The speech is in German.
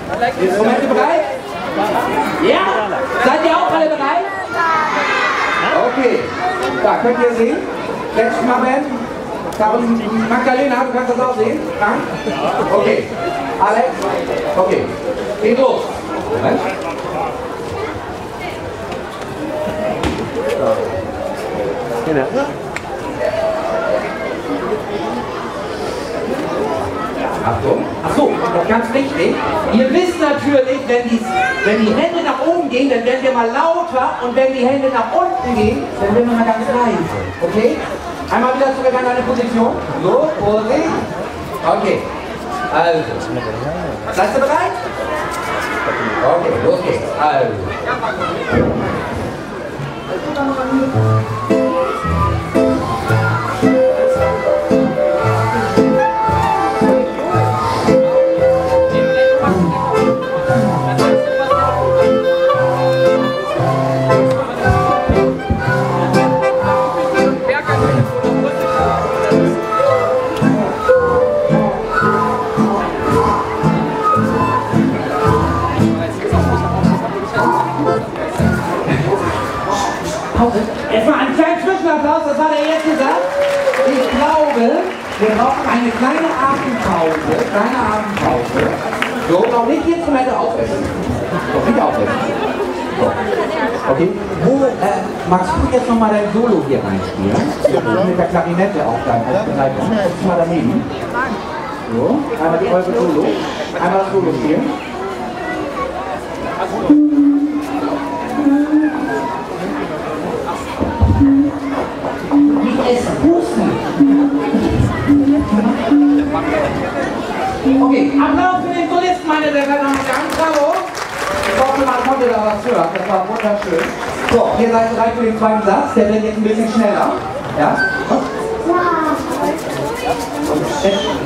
Instrumente bereit? Ja? Seid ihr auch alle bereit? Okay. Da könnt ihr sehen. Let's mal werden. Magdalena, du kannst das auch sehen? Frank? Okay. Alex? Okay. Geht los. Moment. Achtung. Achso, das ganz wichtig. Ihr wisst natürlich, wenn die Hände nach oben gehen, dann werden wir mal lauter und wenn die Hände nach unten gehen, dann werden wir mal ganz leise. Okay? Einmal wieder zurück an eine Position. So, Vorsicht. Okay. Also. Seid ihr bereit? Okay, los geht's. Also. Erstmal einen kleinen Zwischenapplaus, das war der erste Satz. Ich glaube, wir brauchen eine kleine Atempause. So, noch nicht die Instrumente aufessen. Noch nicht aufessen. So. Okay. Magst du jetzt nochmal dein Solo hier reinspielen? Mit der Klarinette auch dann als Begleitung. Guckst du mal daneben. So, einmal die eure Solo. Einmal das Solo spielen. Es pusten. Okay, Applaus für den Solisten, meine sehr verehrten Damen und Herren. Bravo. Ich hoffe, man konnte da was hören. Das war wunderschön. So, ihr seid bereit für den zweiten Satz. Der wird jetzt ein bisschen schneller. Ja?